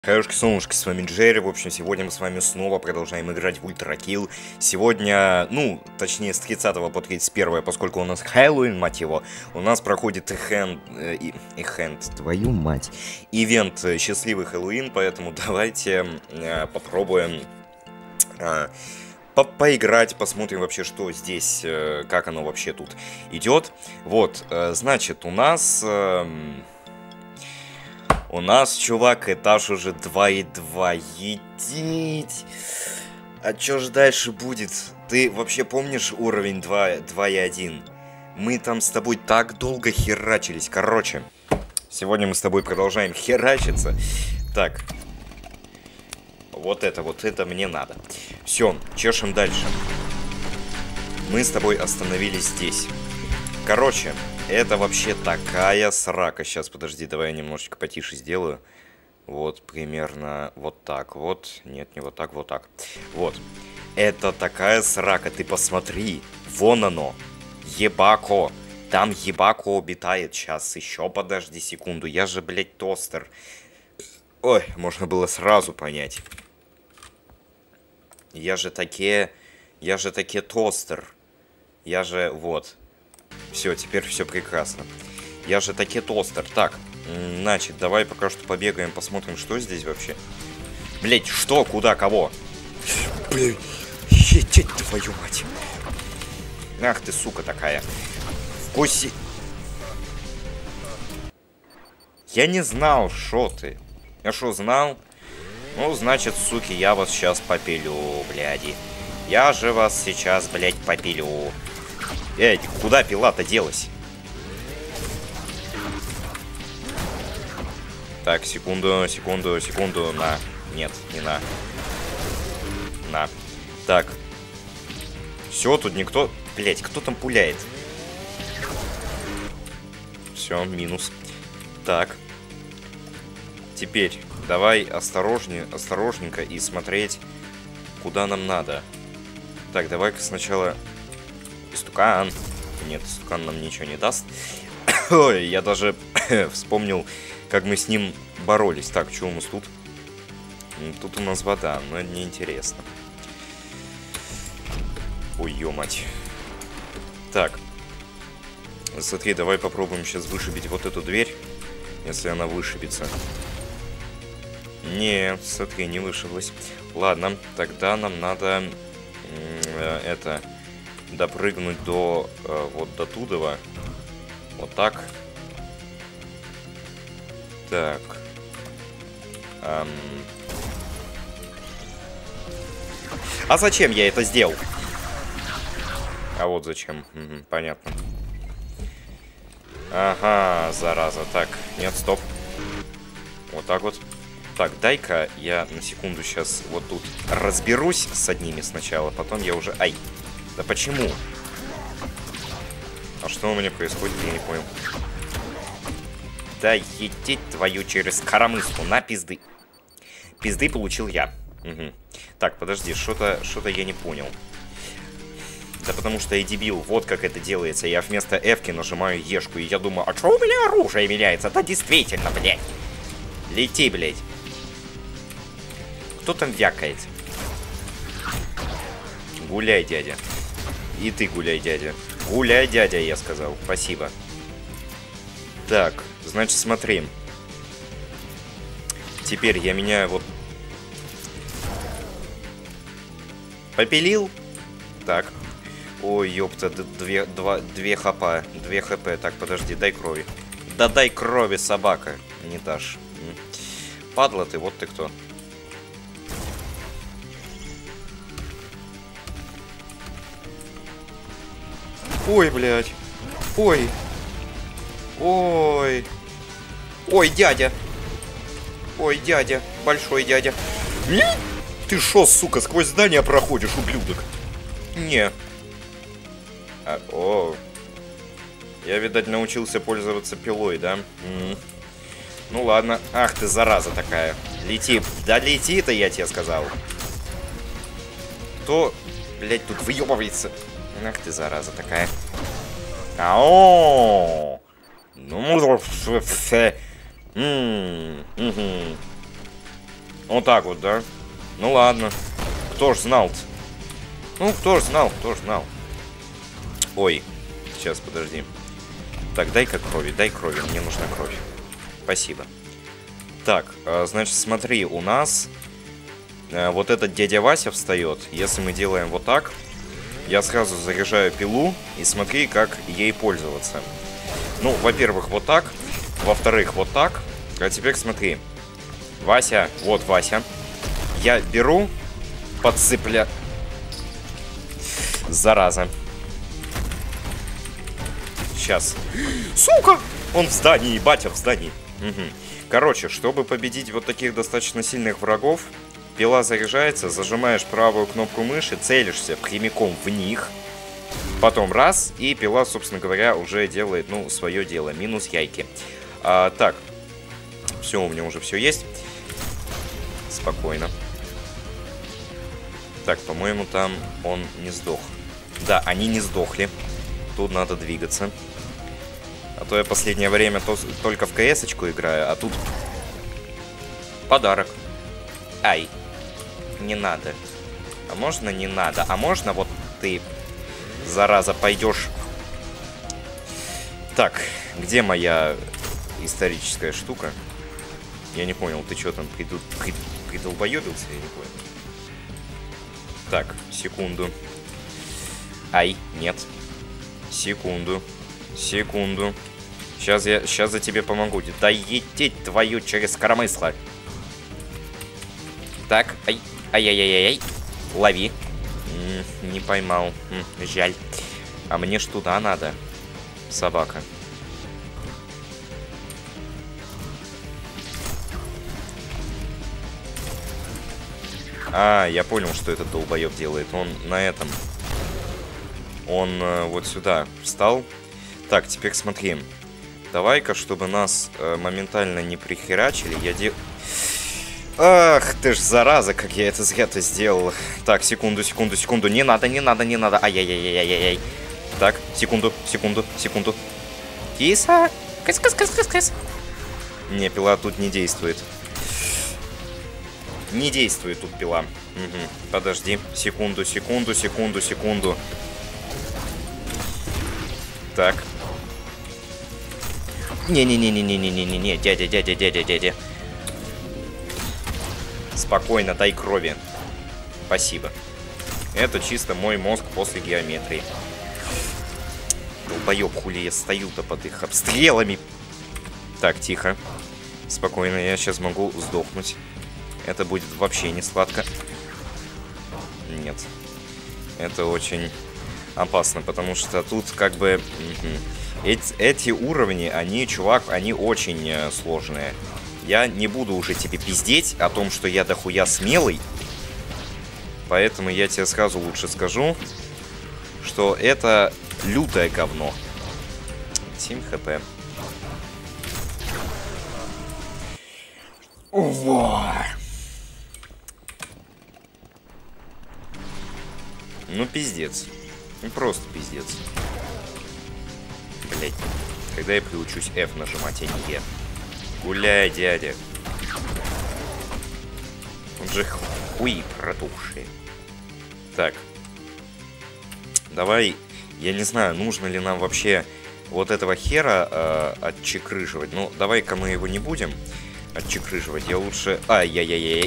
Хаюшки, солнышки, с вами Джерри. В общем, сегодня мы с вами снова продолжаем играть в Ультра Килл. Сегодня, точнее, с 30 по 31, поскольку у нас Хэллоуин, мать его, у нас проходит твою мать, ивент Счастливый Хэллоуин, поэтому давайте попробуем поиграть, посмотрим вообще, что здесь, как оно вообще тут идет. Вот, значит, у нас, чувак, этаж уже 2,2. Едить. А чё ж дальше будет? Ты вообще помнишь уровень 2,1? Мы там с тобой так долго херачились. Короче, сегодня мы с тобой продолжаем херачиться. Так. Вот это мне надо. Все, чешем дальше. Мы с тобой остановились здесь. Короче, это вообще такая срака. Сейчас, подожди, давай я немножечко потише сделаю. Вот, примерно вот так вот. Нет, не вот так, вот так. Вот. Это такая срака, ты посмотри. Вон оно. Ебако. Там ебако обитает. Сейчас, еще подожди секунду. Я же, блядь, тостер. Ой, можно было сразу понять. Я же таки тостер. Я же, вот. Все, теперь все прекрасно. Я же таки тостер. Так, значит, давай пока что побегаем, посмотрим, что здесь вообще. Блять, что, куда, кого? Блять, едеть твою мать. Ах ты, сука такая. Вкуси. Я не знал, шо ты. Я шо, знал? Ну, значит, суки, я вас сейчас попилю, бляди. Я же вас сейчас, блядь, попилю. Эй, куда пила-то делась? Так, секунду. На. Нет, не на. На. Так. Все, тут никто... Блять, кто там пуляет? Все, минус. Так. Теперь давай осторожненько и смотреть, куда нам надо. Так, давай-ка сначала... Истукан. Нет, истукан нам ничего не даст. Ой, я даже вспомнил, как мы с ним боролись. Так, что у нас тут? Тут у нас вода, но это неинтересно. Ой, ё-мать. Так. Смотри, давай попробуем сейчас вышибить вот эту дверь, если она вышибется. Не, смотри, не вышиблась. Ладно, тогда нам надо допрыгнуть до вот до тудова. Вот так. Так. А зачем я это сделал? А вот зачем. Угу, понятно. Ага, зараза. Так, нет, стоп. Вот так вот. Так, дай-ка я на секунду сейчас вот тут разберусь с одними сначала, потом я уже... Ай! Да почему? А что у меня происходит, я не понял. Да едеть твою через коромыслу, на пизды. Пизды получил я. Угу. Так, подожди, что-то я не понял. Да потому что я дебил, вот как это делается. Я вместо F-ки нажимаю Ешку, и я думаю, а что у меня оружие меняется? Да действительно, блядь. Лети, блядь. Кто там вякает? Гуляй, дядя. И ты гуляй, дядя. Гуляй, дядя, я сказал. Спасибо. Так, значит, смотри. Теперь я меняю вот... Попилил? Так. Ой, ёпта, 2 хп. 2 хп. Так, подожди, дай крови. Да дай крови, собака. Не дашь. Падла ты, вот ты кто. Ой, блядь. Ой. Ой. Ой, дядя. Ой, дядя. Большой дядя. Ты шо, сука, сквозь здание проходишь, ублюдок? Не. О. Я, видать, научился пользоваться пилой, да? Ну ладно. Ах ты, зараза такая. Лети. Да лети-то, я тебе сказал. Кто, блядь, тут выебывается? Ах ты, зараза такая. Ау! Ну, Вот так вот, да? Ну ладно. Кто ж знал-то? Ну, кто ж знал, кто ж знал. Ой, сейчас, подожди. Так, дай-ка крови, дай крови, мне нужна кровь. Спасибо. Так, значит, смотри, у нас вот этот дядя Вася встает. Если мы делаем вот так, я сразу заряжаю пилу и смотри, как ей пользоваться. Ну, во-первых, вот так. Во-вторых, вот так. А теперь смотри. Вася, вот Вася. Я беру, подсыпля... Зараза. Сейчас. Сука! Он в здании, батя в здании. Угу. Короче, чтобы победить вот таких достаточно сильных врагов, пила заряжается, зажимаешь правую кнопку мыши, целишься прямиком в них. Потом раз, и пила, собственно говоря, уже делает, ну, свое дело. Минус яйки. Так. Все, у меня уже все есть. Спокойно. Так, по-моему, там он не сдох. Да, они не сдохли. Тут надо двигаться. А то я последнее время только в КС-очку играю, а тут подарок. Ай, не надо. А можно не надо? А можно вот ты, зараза, пойдешь... Так, где моя историческая штука? Я не понял, ты что там, придолбоебился? Я не понял. Так, секунду. Ай, нет. Секунду. Секунду. Сейчас я тебе помогу. Да ететь твою через коромысло. Так, ай. Ай-яй-яй-яй. Лови. Не поймал. Жаль. А мне ж туда надо. Собака. А, я понял, что этот долбоеб делает. Он на этом. Он вот сюда встал. Так, теперь смотри. Давай-ка, чтобы нас моментально не прихерачили, я Ах, ты ж зараза, как я это зря-то сделал. Так, секунду, секунду, секунду. Не надо, не надо, не надо. Ай-яй-яй-яй-яй-яй. Так, секунду, секунду, секунду. Киса! Кыс-кыс-кыс-кыс-кыс. Не, пила тут не действует. Не действует тут пила. Угу. Подожди. Секунду, секунду, секунду, секунду. Так. Не-не-не-не-не-не-не-не. Дядя, дядя, дядя, дядя. Спокойно, дай крови. Спасибо. Это чисто мой мозг после геометрии. Долбоёб, хули я стою-то под их обстрелами. Так, тихо. Спокойно, я сейчас могу сдохнуть. Это будет вообще не сладко. Нет. Это очень опасно, потому что тут как бы... Эти уровни, они, чувак, они очень сложные. Я не буду уже тебе пиздеть о том, что я дохуя смелый. Поэтому я тебе сразу лучше скажу, что это лютое говно. 7 хп. Во. Ну, пиздец. Ну, просто пиздец. Блять. Когда я приучусь F нажимать, а не E? Гуляй, дядя. Он же хуи протухшие. Так. Давай, я не знаю, нужно ли нам вообще вот этого хера отчекрыживать. Ну, давай-ка мы его не будем отчекрыживать. Я лучше... Ай-яй-яй-яй.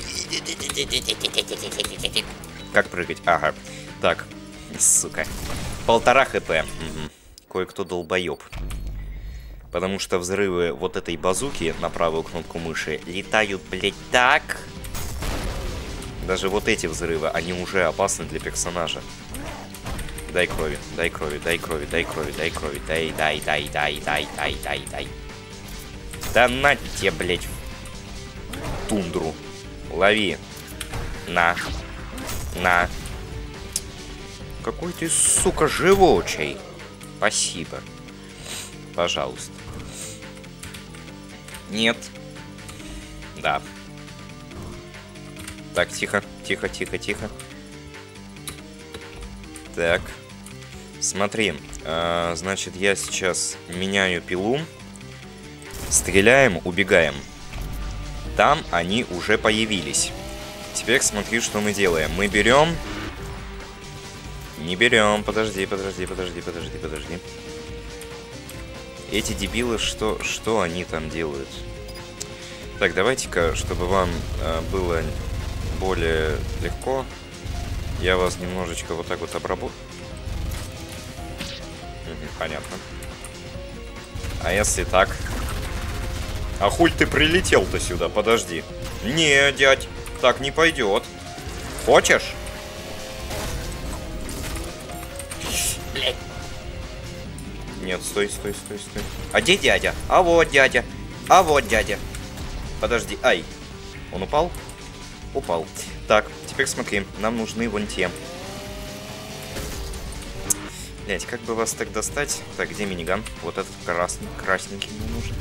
Как прыгать? Ага. Так. Сука. 1,5 хп. Угу. Кое-кто долбоеб. Потому что взрывы вот этой базуки на правую кнопку мыши летают, блять, так. Даже вот эти взрывы, они уже опасны для персонажа. Дай крови, дай крови, дай крови, дай крови, дай крови, дай. Да на тебе, блять, тундру. Лови. На. На. Какой ты, сука, живучий. Спасибо. Пожалуйста. Нет. Да. Так, тихо, тихо, тихо, тихо. Так. Смотри. Значит, я сейчас меняю пилу. Стреляем, убегаем. там они уже появились. Теперь смотри, что мы делаем. Мы берем... Не берем. Подожди. Эти дебилы, что они там делают? Так, давайте-ка, чтобы вам было более легко, я вас немножечко вот так вот обработаю. Понятно. А если так? А хуй ты прилетел-то сюда? Подожди. Не, дядь, так не пойдет. Хочешь? Блядь. Нет, стой. А где дядя? А вот дядя. А вот дядя. Подожди. Ай. Он упал? Упал. Так, теперь смотри. Нам нужны вон те. Блять, как бы вас так достать? Так, где миниган? Вот этот красненький мне нужен.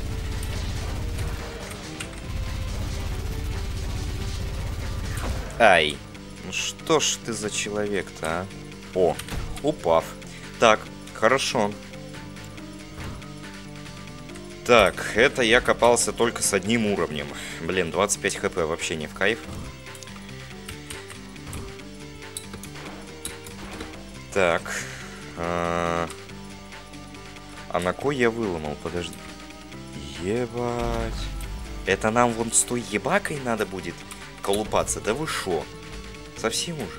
Ай. Ну что ж ты за человек-то, а? О, упав. Так, хорошо. Так, это я копался только с одним уровнем. Блин, 25 хп вообще не в кайф. Так. А на кой я выломал? Подожди. Ебать. Это нам вон с той ебакой надо будет колупаться? Да вы шо? Совсем уже?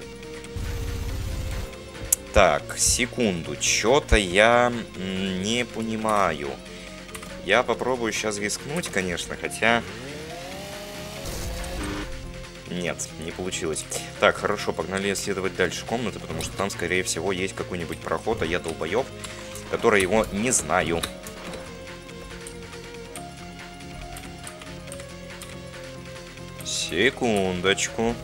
Так, секунду. Чё-то я не понимаю. Я попробую сейчас рискнуть, конечно, хотя... Нет, не получилось. Так, хорошо, погнали исследовать дальше комнаты, потому что там, скорее всего, есть какой-нибудь проход, а я долбоёб, который его не знаю. Секундочку.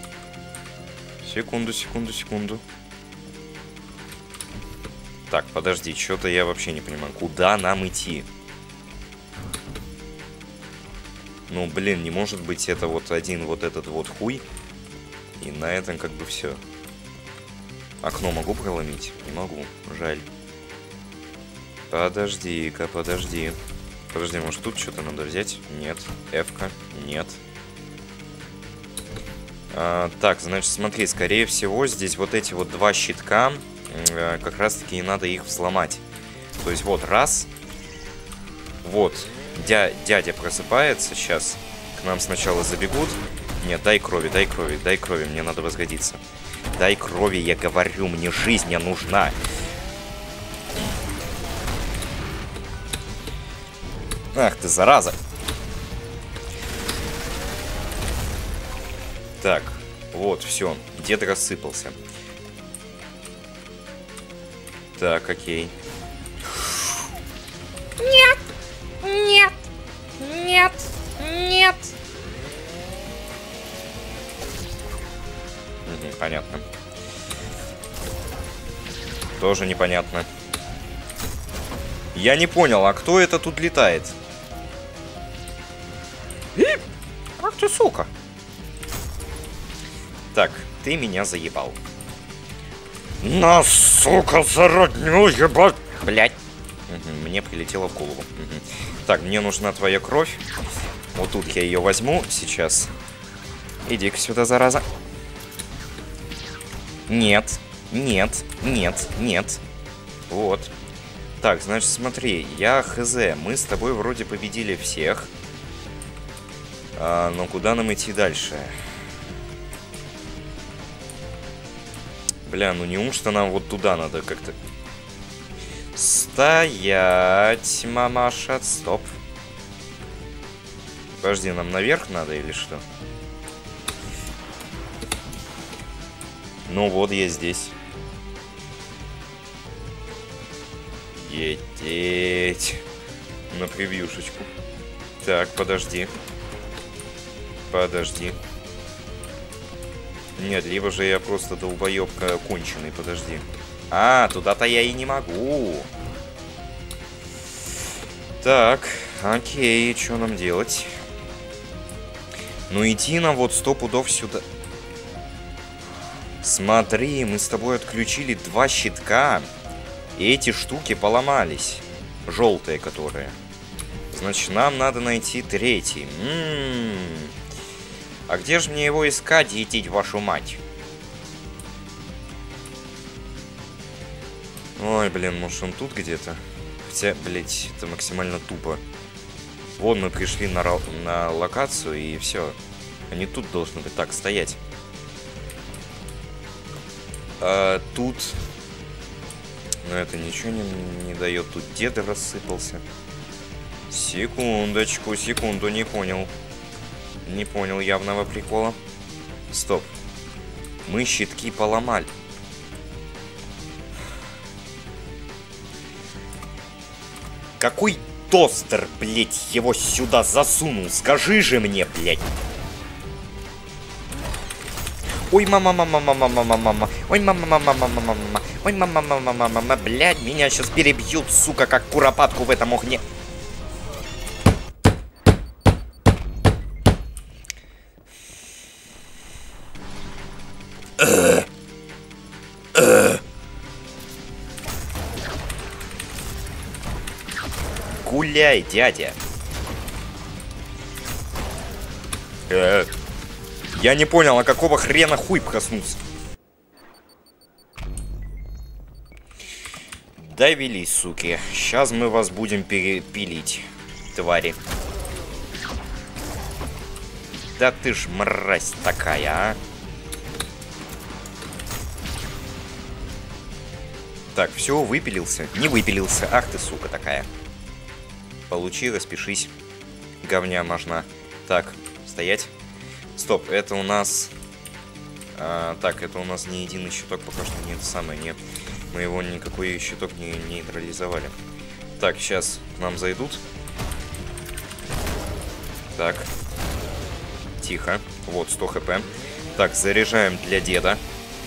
Секунду. Так, подожди, что-то я вообще не понимаю. Куда нам идти? Ну, блин, не может быть это вот один вот этот вот хуй. И на этом как бы все. Окно могу проломить? Не могу, жаль. Подожди-ка, подожди. Подожди, может тут что-то надо взять? Нет. F-ка? Нет. Так, значит, смотри, скорее всего, здесь вот эти вот два щитка, как раз-таки и надо их взломать. То есть вот раз. Вот. Дядя просыпается сейчас. К нам сначала забегут. Нет, дай крови, мне надо возгодиться. Дай крови, я говорю, мне жизнь не нужна. Ах ты, зараза. Так, вот, все. Дед рассыпался. Так, окей. Нет! Нет! Нет! Нет! Понятно. Тоже непонятно. Я не понял, а кто это тут летает? Ах ты, сука! Так, ты меня заебал. На, сука, зародню ебать! Блять. Мне прилетело в голову. Так, мне нужна твоя кровь. Вот тут я ее возьму сейчас. Иди-ка сюда, зараза. Нет, нет, нет, нет. Вот. Так, значит, смотри, я хз. Мы с тобой вроде победили всех. Но куда нам идти дальше? Бля, ну неужто нам вот туда надо как-то... Стоять, мамаша, стоп. Подожди, нам наверх надо или что? Ну вот, я здесь. Ететь. На превьюшечку. Так, подожди. Подожди. Нет, либо же я просто долбоёбка конченый, подожди. А, туда-то я и не могу. Так, окей, что нам делать? Ну иди нам вот 100 пудов сюда. Смотри, мы с тобой отключили два щитка. И эти штуки поломались. Желтые которые. Значит, нам надо найти третий. А где же мне его искать, етить вашу мать? Ой, блин, может он тут где-то? Хотя, блять, это максимально тупо. Вон мы пришли на локацию и все. Они тут должны быть. Так, стоять. Тут... Но это ничего не дает. Тут дед рассыпался. Секундочку, секунду, не понял. Не понял явного прикола. Стоп. Мы щитки поломали. Какой тостер, блять, его сюда засунул? Скажи же мне, блять. Ой, мама, ой, мама, ой, мама, блядь, меня сейчас перебьют, сука, как куропатку в этом огне. Гуляй, дядя. Я не понял, а какого хрена хуй проснулся? Довели, суки. Сейчас мы вас будем перепилить, твари. Да ты ж мразь такая, а. Так, все, выпилился. Не выпилился. Ах ты, сука такая. Получи, распишись. Говня можно. Так, стоять. Стоп, это у нас... так, это у нас не единый щиток, пока что не это самое, нет. Мы его никакой щиток не нейтрализовали. Так, сейчас к нам зайдут. Так. Тихо. Вот, 100 хп. Так, заряжаем для деда.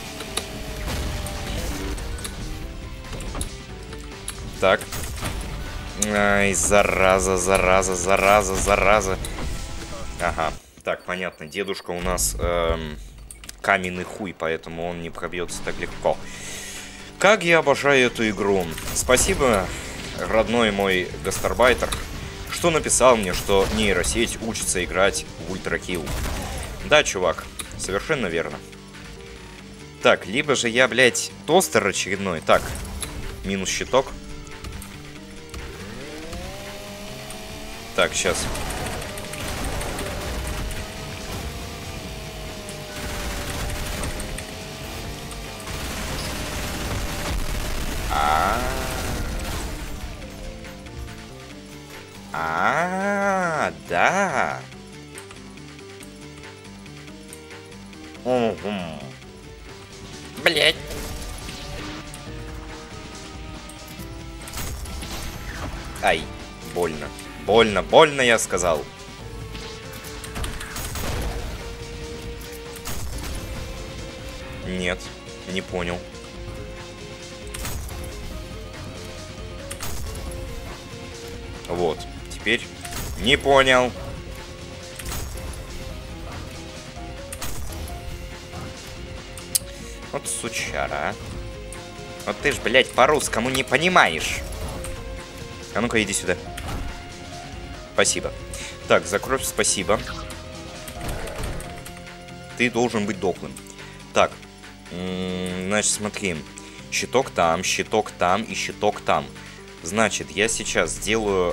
Так. Ай, зараза, зараза, зараза, зараза. Ага. Так, понятно. Дедушка у нас каменный хуй, поэтому он не пробьется так легко. Как я обожаю эту игру. Спасибо, родной мой гастарбайтер, что написал мне, что нейросеть учится играть в ультракилл. Да, чувак, совершенно верно. Так, либо же я, блядь, тостер очередной. Так, минус щиток. Так, сейчас. Да. Блять. Ай, больно. Больно, больно, я сказал. Нет, не понял. Вот, теперь не понял. Вот сучара, а. Вот ты ж, блядь, по-русскому не понимаешь. А ну-ка, иди сюда. Спасибо. Так, за кровь спасибо. Ты должен быть дохлым. Так, значит, смотри. Щиток там и щиток там. Значит, я сейчас сделаю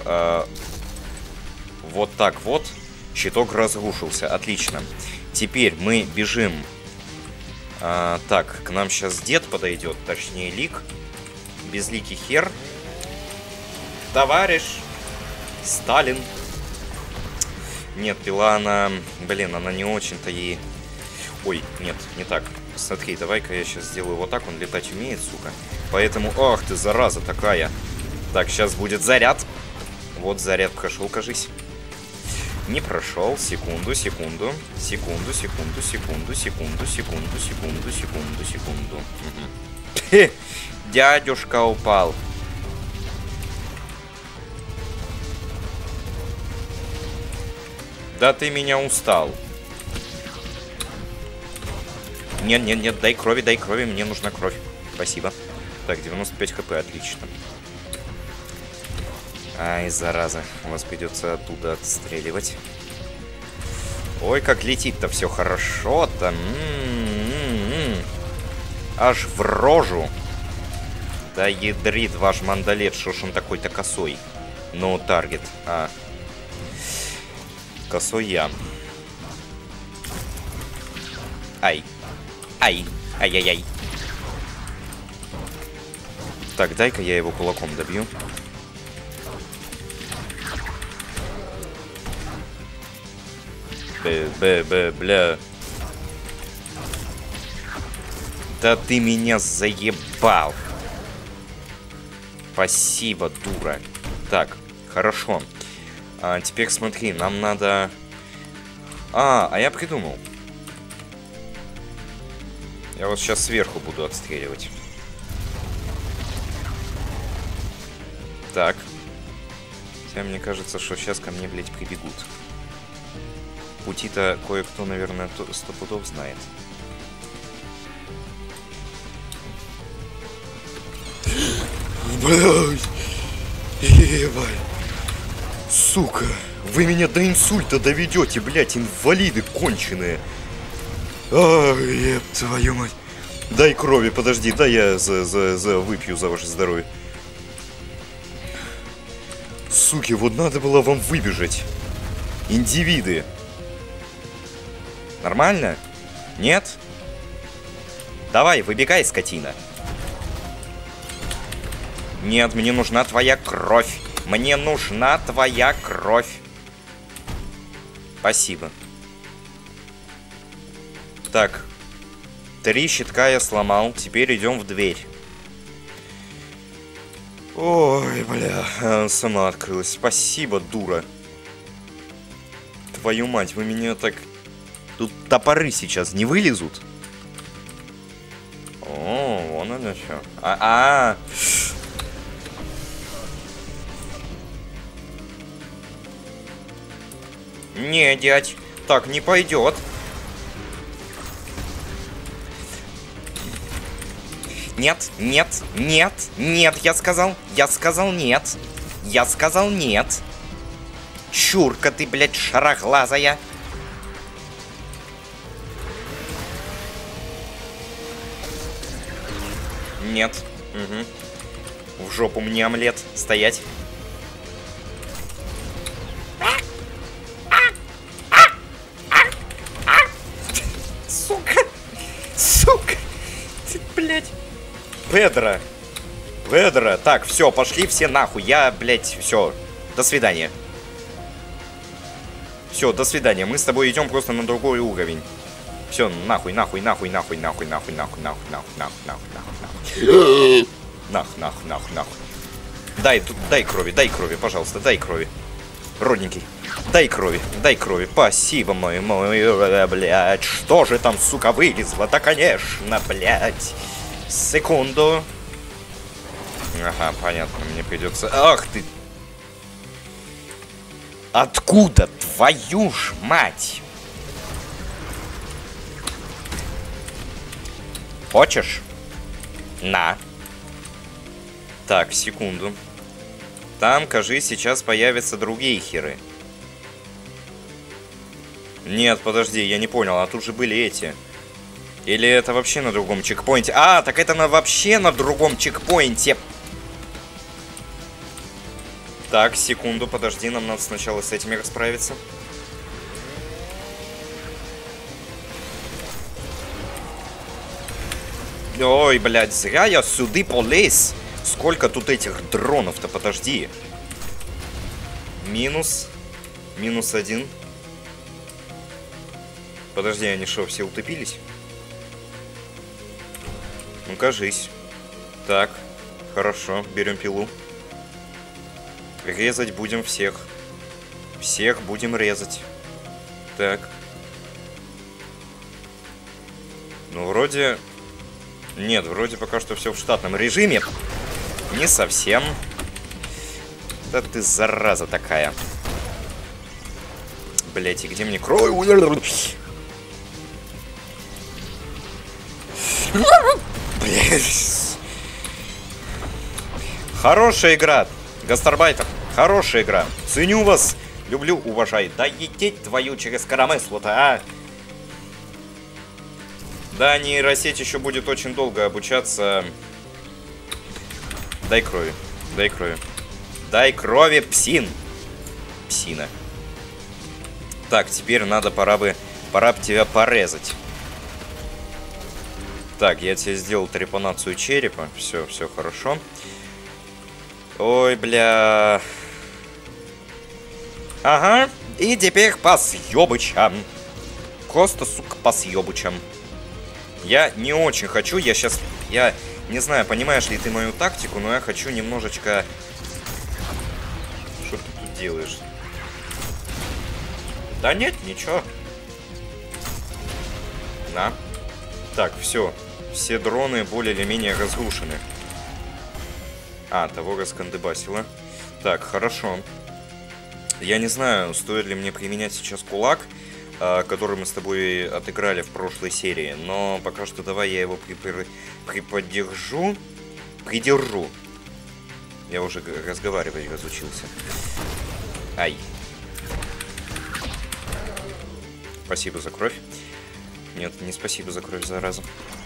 вот так вот. Щиток разрушился. Отлично. Теперь мы бежим. Так, к нам сейчас дед подойдет. Точнее, Лик. Безликий хер. Товарищ Сталин. Нет, пила, она... Блин, она не очень-то ей... Ой, нет, не так. Смотри, давай-ка я сейчас сделаю вот так. Он летать умеет, сука. Поэтому... Ах ты, зараза такая. Так, сейчас будет заряд. Вот заряд прошел, кажись. Не прошел. Секунду, секунду. Секунду, секунду, секунду, секунду, секунду, секунду, секунду, секунду. Угу. Дядюшка упал. Да ты меня устал. Нет, нет, нет, дай крови, мне нужна кровь. Спасибо. Так, 95 хп, отлично. Ай, зараза. Вас придется оттуда отстреливать. Ой, как летит-то все хорошо-то. Аж в рожу. Да ядрит ваш мандалет, что ж он такой-то косой. Ну, таргет. Косой я. Ай. Ай. Ай-яй-яй. Так, дай-ка я его кулаком добью. Бля. Да ты меня заебал. Спасибо, дура. Так, хорошо. Теперь смотри, нам надо... А я придумал. Я вот сейчас сверху буду отстреливать. Так. Хотя мне кажется, что сейчас ко мне, блядь, прибегут. Пути-то кое-кто, наверное, 100 пудов знает. Блядь! Ебать! Сука! Вы меня до инсульта доведете, блядь, инвалиды конченые! Ай, еб твою мать! Дай крови, подожди, дай я выпью за ваше здоровье. Суки, вот надо было вам выбежать. Индивиды. Нормально? Нет? Давай, выбегай, скотина. Нет, мне нужна твоя кровь. Мне нужна твоя кровь. Спасибо. Так. 3 щитка я сломал. Теперь идем в дверь. Ой, бля. Сама открылась. Спасибо, дура. Твою мать, вы меня так... Тут топоры сейчас не вылезут. О, вон оно что. Не, дядь, так не пойдет. Нет, нет, нет, нет, я сказал нет. Я сказал нет. Чурка ты, блядь, шароглазая. Нет. Угу. В жопу мне омлет. Стоять. Сука. Сука. Ты, блядь. Педро. Так, все, пошли все нахуй. Я, блядь, все. До свидания. Все, до свидания. Мы с тобой идем просто на другой уровень. Все, нахуй. Дай крови, пожалуйста, дай крови. Родненький, дай крови. Спасибо, мой, блядь. Что же там, сука, вылезло? Да, конечно, блядь. Секунду. Ага, понятно, мне придется... Ах ты! Откуда, твою ж мать? Хочешь? На. Так, секунду. Там, кажись, сейчас появятся другие херы. Нет, подожди, я не понял, а тут же были эти. Или это вообще на другом чекпоинте? А, так это вообще на другом чекпоинте. Так, секунду, подожди, нам надо сначала с этими расправиться. Ой, блядь, зря я сюда полез. Сколько тут этих дронов-то, подожди. Минус 1. Подожди, они что, все утопились? Ну, кажись. Так, хорошо, берем пилу. Резать будем всех. Всех будем резать. Так. Ну, вроде... Нет, вроде пока что все в штатном режиме. Не совсем. Да ты зараза такая. Блять, и где мне кровь? Блять. Хорошая игра. Гастарбайтер. Хорошая игра. Ценю вас. Люблю, уважаю. Да ететь твою через коромысло-то, а! Да, нейросеть еще будет очень долго обучаться. Дай крови. Дай крови. Дай крови, псин. Псина. Так, теперь надо, пора бы тебя порезать. Так, я тебе сделал трепанацию черепа. Все хорошо. Ой, бля. Ага. И теперь по съебычам. Просто, сука, по съебычам. Я не очень хочу, я не знаю, понимаешь ли ты мою тактику, но я хочу немножечко... Что ты тут делаешь? Да нет, ничего. На. Так, все. Все дроны более или менее разрушены. А, того раскандыбасило. Так, хорошо. Я не знаю, стоит ли мне применять сейчас кулак, который мы с тобой отыграли в прошлой серии. Но пока что давай я его приподдержу. Придержу. Я уже разговаривать разучился. Ай. Спасибо за кровь. Нет, не спасибо за кровь, зараза.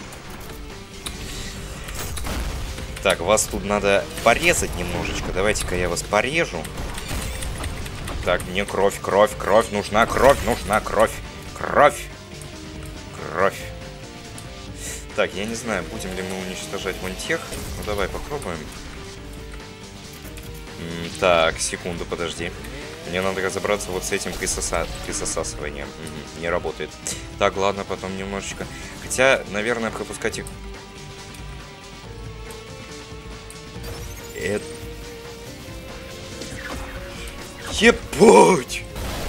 Так, вас тут надо порезать немножечко. Давайте-ка я вас порежу. Так, мне кровь нужна, кровь. Так, я не знаю, будем ли мы уничтожать вон тех. Ну, давай попробуем. Так, секунду, подожди. Мне надо разобраться вот с этим присосасыванием. Не работает. Так, ладно, потом немножечко. Хотя, наверное, пропускать их... Ебать!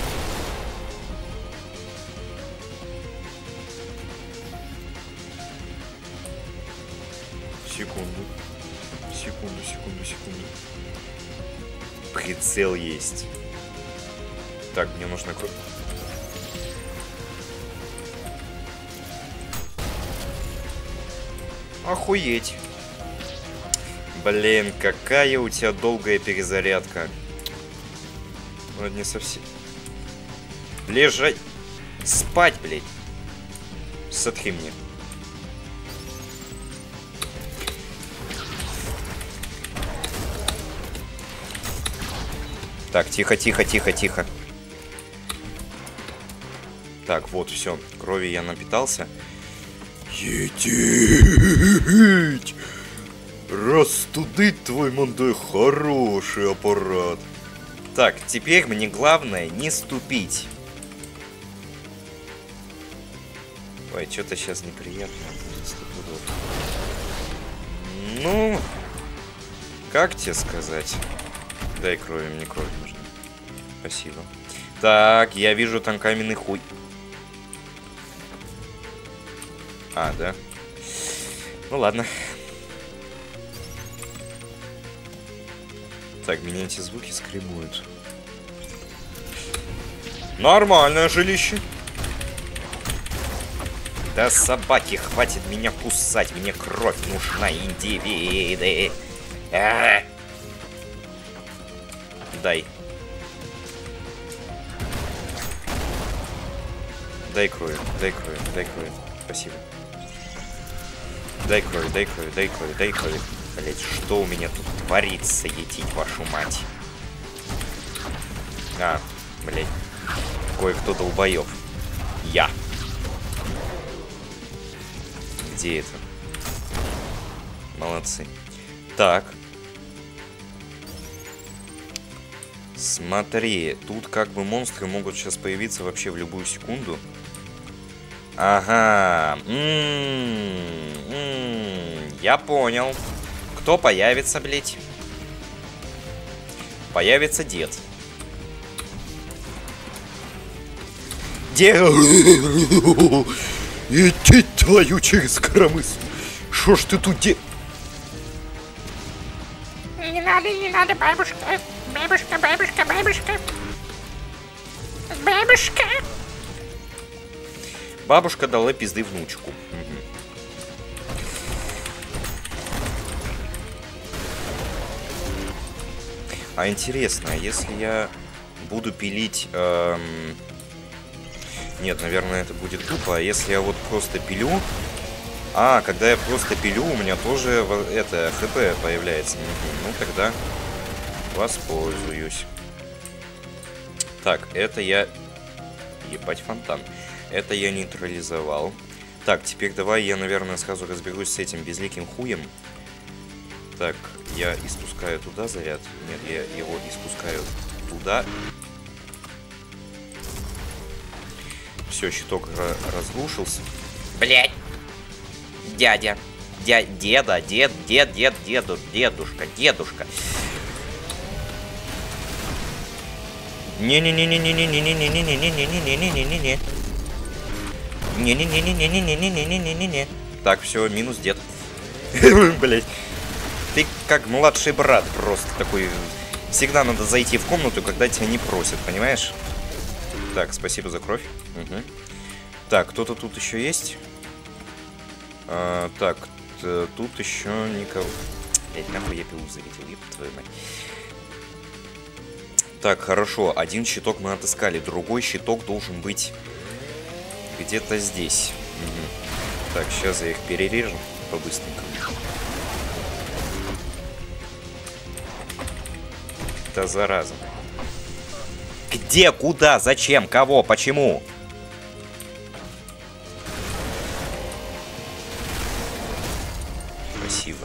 Секунду. Прицел есть. Так, мне нужно... Охуеть. Блин, какая у тебя долгая перезарядка. Ну, это не совсем... Лежать... Спать, блядь. Сотри мне. Так, тихо. Так, вот, все. Крови я напитался. Етить! Растудить твой мандой хороший аппарат. Так, теперь мне главное не ступить. Ой, что-то сейчас неприятно будет. Ну, как тебе сказать? Дай крови, мне кровь нужна. Спасибо. Так, я вижу там каменный хуй. А, да? Ну ладно. Так, меня эти звуки скребуют. Нормальное жилище. Да собаки, хватит меня кусать. Мне кровь нужна, индивиды. Дай. Дай крови. Спасибо. Дай крови. Блять, что у меня тут творится, етить вашу мать? А, блять. Кое-кто долбоёб. Я. Где это? Молодцы. Так. Смотри, тут как бы монстры могут сейчас появиться вообще в любую секунду. Ага. Я понял. Кто появится, блять? Появится дед. Дед! Иди твою через коромысло. Шо ж ты тут де... Не надо, бабушка. Бабушка. Бабушка дала пизды внучку. А интересно, если я буду пилить... Нет, наверное, это будет тупо. А если я вот просто пилю... А, когда я просто пилю, у меня тоже это ХП появляется. Ну, тогда воспользуюсь. Так, это я... Ебать, фонтан. Это я нейтрализовал. Так, теперь давай я, наверное, сразу разберусь с этим безликим хуем. Так, я испускаю туда заряд. Нет, я его испускаю туда. Все, щиток разрушился. Блять! Дядя. Деда. Дедушка. Не-не-не-не-не-не-не-не-не-не-не-не-не-не-не-не-не-не. Не-не-не-не-не-не-не-не-не-не-не-не. Так, все, минус дед. Блять. Ты как младший брат просто такой. Всегда надо зайти в комнату, когда тебя не просят, понимаешь? Так, спасибо за кровь. Угу. Так, кто-то тут еще есть? Так, тут еще никого. Блять, нахуй я пилу зарядил, еб твою мать. Так, хорошо, один щиток мы отыскали, другой щиток должен быть где-то здесь. Угу. Так, сейчас я их перережу по-быстренькому. Да зараза. Где, куда, зачем, кого, почему? Спасибо.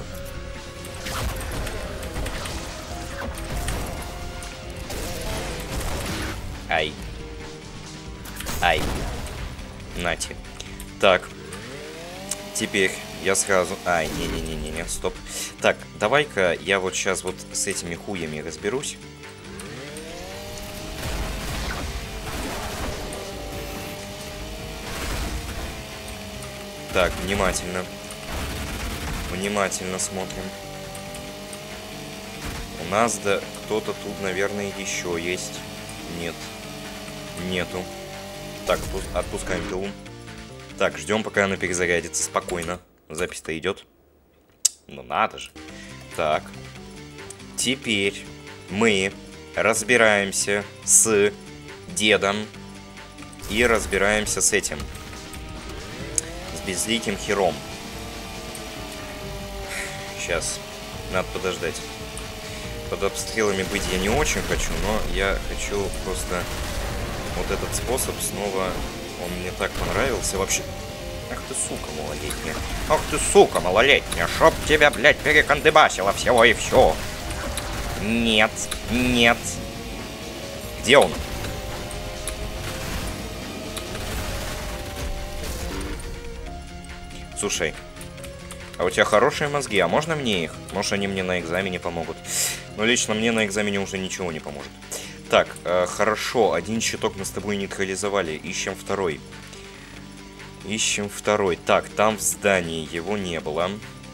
Ай. Ай. Нате. Так. Теперь я сразу... Ай, не-не-не-не, стоп. Так, давай-ка я вот сейчас вот с этими хуями разберусь. Так, внимательно. Внимательно смотрим. У нас, да, кто-то тут, наверное, еще есть. Нет. Нету. Так, отпускаем пилу. Так, ждем, пока она перезарядится. Спокойно. Запись-то идет. Ну надо же. Так. Теперь мы разбираемся с дедом. И разбираемся с этим. С безликим хером. Сейчас. Надо подождать. Под обстрелами быть я не очень хочу, но я хочу просто вот этот способ снова. Он мне так понравился вообще. Ах ты, сука, малолетняя. Ах ты, сука, малолетняя. Чтоб тебя, блядь, перекандыбасило всего и все. Нет, нет. Где он? Слушай. А у тебя хорошие мозги, а можно мне их? Может, они мне на экзамене помогут. Но лично мне на экзамене уже ничего не поможет. Так, хорошо, один щиток мы с тобой нейтрализовали. Ищем второй. Ищем второй. Так, там в здании его не было.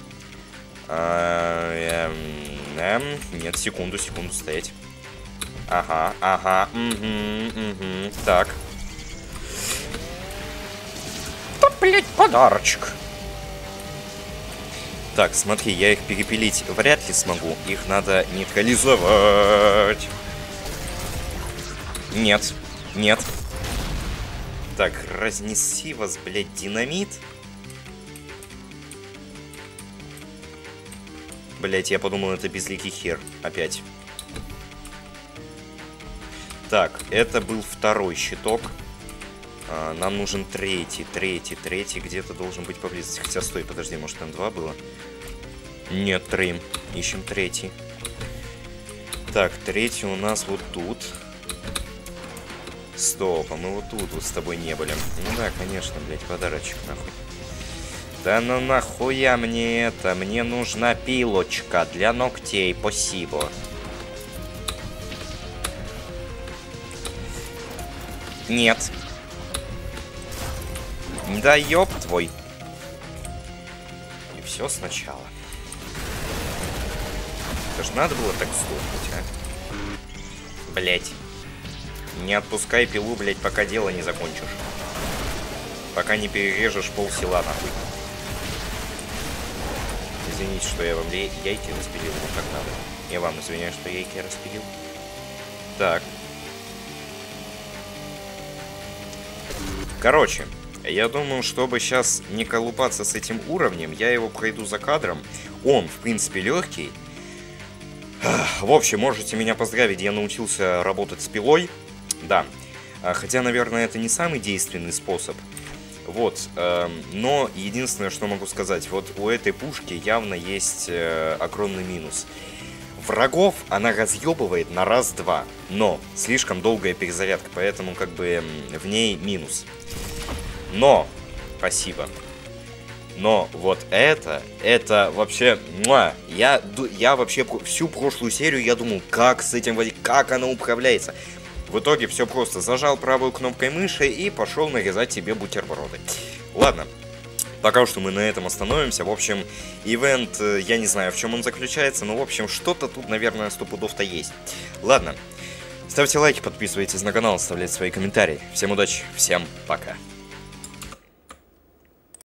Нет, секунду, стоять. Ага, угу. Так. Тут, блядь, Подарочек. Так, смотри, я их перепилить вряд ли смогу. Их надо нейтрализовать. Нет. Так, разнеси вас, блядь, динамит. Блядь, я подумал, это безликий хер. Опять. Так, это был второй щиток. Нам нужен третий. Где-то должен быть поблизости. Хотя, стой, подожди, может там два было? Нет, 3. Ищем третий. Так, третий у нас вот тут. Стоп, а мы вот тут вот с тобой не были. Ну да, конечно, блядь, подарочек, нахуй. Да ну нахуя мне это? Мне нужна пилочка для ногтей, спасибо. Нет. Да ёб твой. И все сначала. Это ж надо было так слушать, а? Блять. Не отпускай пилу, блять, пока дело не закончишь. Пока не перережешь пол села, нахуй. Извините, что я вам яйки распилил, но как надо. Я вам извиняюсь, что яйки распилил. Так. Короче, я думаю, чтобы сейчас не колупаться с этим уровнем, я его пройду за кадром. Он, в принципе, легкий. В общем, можете меня поздравить, я научился работать с пилой. Да. Хотя, наверное, это не самый действенный способ. Вот. Но единственное, что могу сказать, вот у этой пушки явно есть огромный минус. Врагов она разъебывает на раз-два, но слишком долгая перезарядка, поэтому как бы в ней минус. Но, спасибо. Но вот это вообще, я вообще всю прошлую серию я думал, как с этим водить, как она управляется. В итоге все просто, зажал правой кнопкой мыши и пошел нарезать себе бутерброды. Ладно. Пока что мы на этом остановимся. В общем, ивент, я не знаю, в чем он заключается, но, в общем, что-то тут, наверное, стопудов-то есть. Ладно, ставьте лайки, подписывайтесь на канал, оставляйте свои комментарии. Всем удачи, всем пока.